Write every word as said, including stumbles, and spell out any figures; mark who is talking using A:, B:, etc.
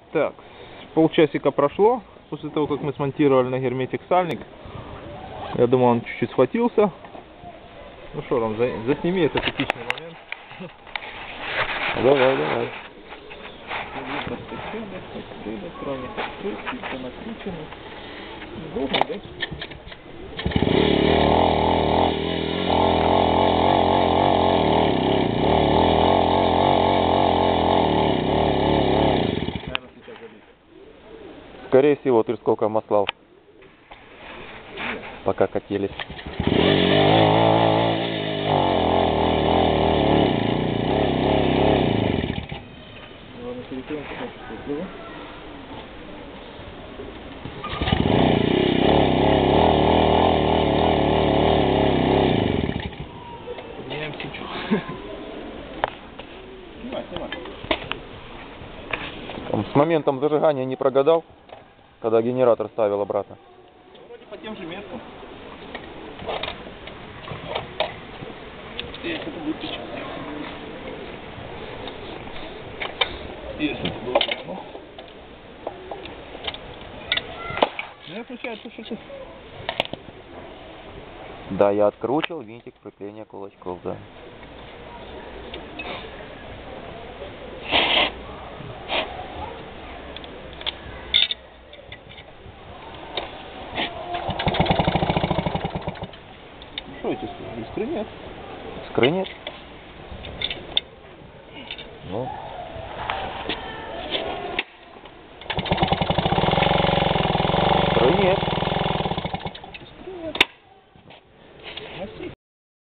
A: Так, полчасика прошло после того, как мы смонтировали на герметик сальник. Я думаю, он чуть-чуть схватился. Ну что, Ром, за, засними этот эпичный момент.
B: Давай, давай.
C: Долго, да?
B: Скорее всего, ты сколько маслал, пока катились.
C: Ладно, перекроем, посмотрим.
A: Меняем свечу.
C: Снимай, снимай.
B: Там с моментом зажигания не прогадал, когда генератор ставил обратно.
C: Вроде по тем же меткам. Если это будет печать. Если это было прямо. Не включается, что ты.
B: Да, я откручивал винтик крепления кулачков, да.
C: Что эти искры нет?
B: Искры нет? Ну.